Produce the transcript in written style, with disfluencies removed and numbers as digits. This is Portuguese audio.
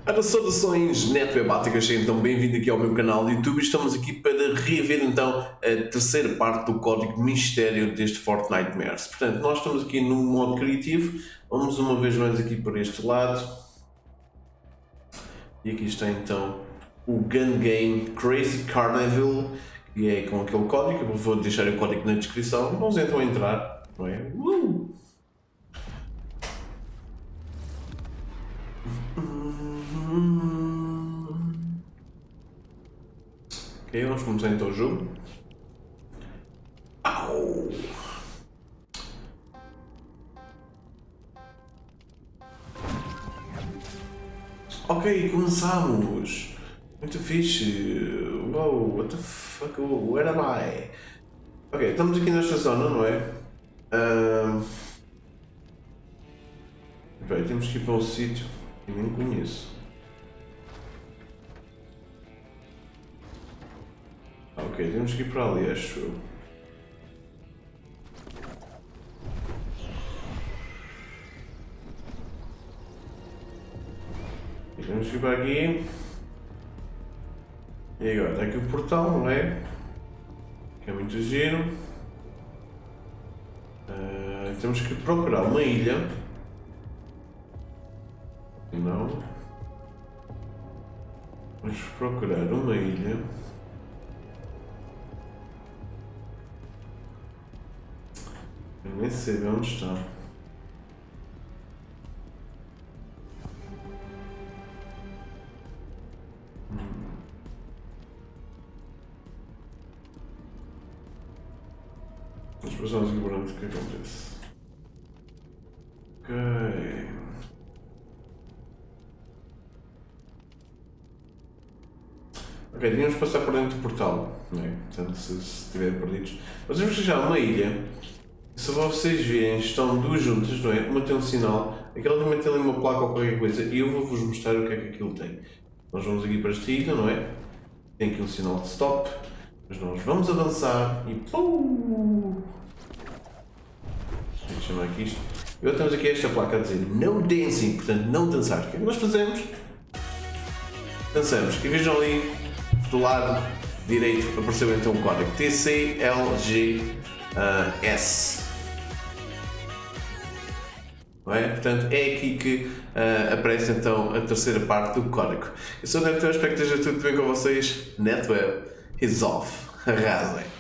Ora, saudações netwebáticas, então bem-vindo aqui ao meu canal de YouTube. Estamos aqui para rever então a terceira parte do código mistério deste Fortnitemares. Portanto, nós estamos aqui no modo criativo, vamos uma vez mais aqui para este lado. E aqui está então o Gun Game Crazy Carnival, que é com aquele código, eu vou deixar o código na descrição. Vamos então entrar, não é? Ok, vamos começar então o jogo. Au! Ok, começamos! Muito fixe! Uou, what the fuck, where am I? Ok, estamos aqui nesta zona, não é? Bem, temos que ir para um sítio que nem conheço. Ok, temos que ir para ali, acho eu. Temos que ir para aqui. E agora, está aqui o portal, não é? Que é muito giro. Temos que procurar uma ilha. Não. Vamos procurar uma ilha. Eu nem sei onde está. Vamos passar aqui por onde o que acontece. Ok. Ok, tínhamos que passar por dentro do portal, não é? Portanto, se estiver perdidos. Nós temos que chegar a uma ilha. Se vocês virem, estão duas juntas, não é? Uma tem um sinal, aquela também tem ali uma placa ou qualquer coisa, e eu vou-vos mostrar o que é que aquilo tem. Nós vamos aqui para esta ilha, não é? Tem aqui um sinal de stop, mas nós vamos avançar e pum! Deixa eu chamar aqui isto. E agora temos aqui esta placa a dizer no dancing, portanto não dançar. O que é que nós fazemos? Dançamos. E vejam ali, do lado direito, apareceu então o código TCLGS. Não é? Portanto, é aqui que aparece então a terceira parte do código. Eu sou o NetWeb, espero que esteja tudo bem com vocês. NetWeb is off. Arrasem!